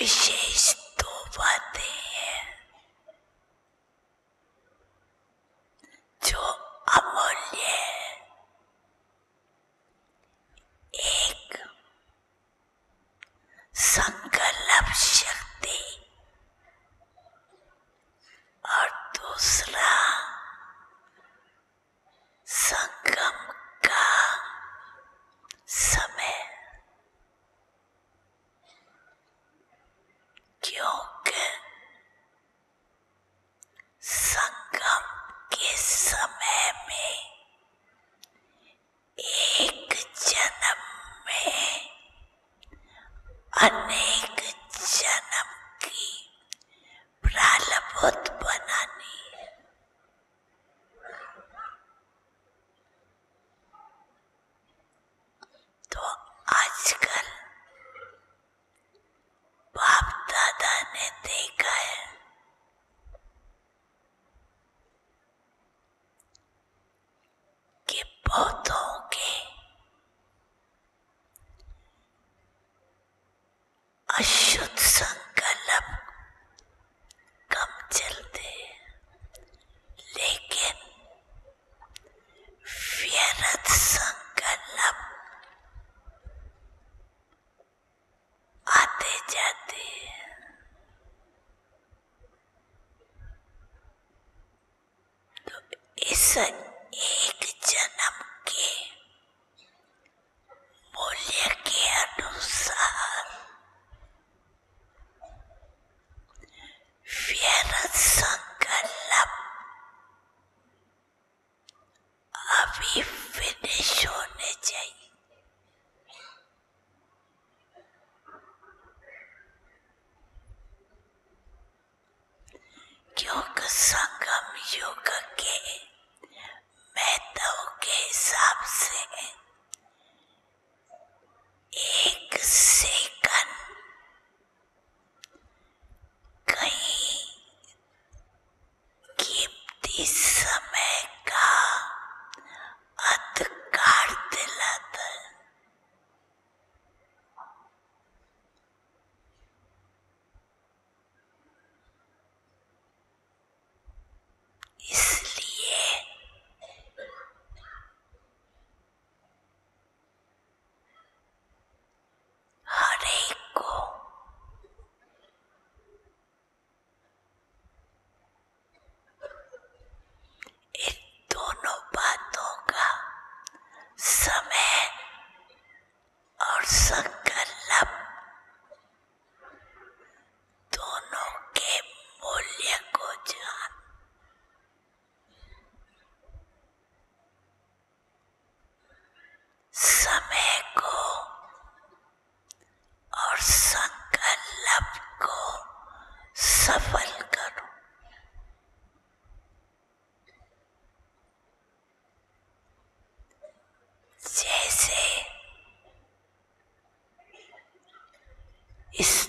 विशेष दो बातें हैं जो अमूल्य है। एक संकल्प शक्ति और दूसरा संगम का समय। क्योंकि संगम के समय में एक जन्म में अनेक जन्म की प्रारब्ध बनानी है। तो आजकल बाप दादा ने देखा है कि पौधों के अशुद्ध संकल्प कम चलते हैं, लेकिन व्यर्थ संकल्प आते जाते हैं। तो इस एक जन्म के मूल्य के अनुसार व्यर्थ संकल्प अभी फिनिश होने चाहिए। क्योंकि संगम युग के महत्व के हिसाब से एक सेकंड कई कीमती समय का अधिकार दिलाता है। इसलिए हर एक को इन दोनों बातों का समय और संकल्प दोनों के मूल्य को जान समय को और संकल्प को सफल करो। जैसे इस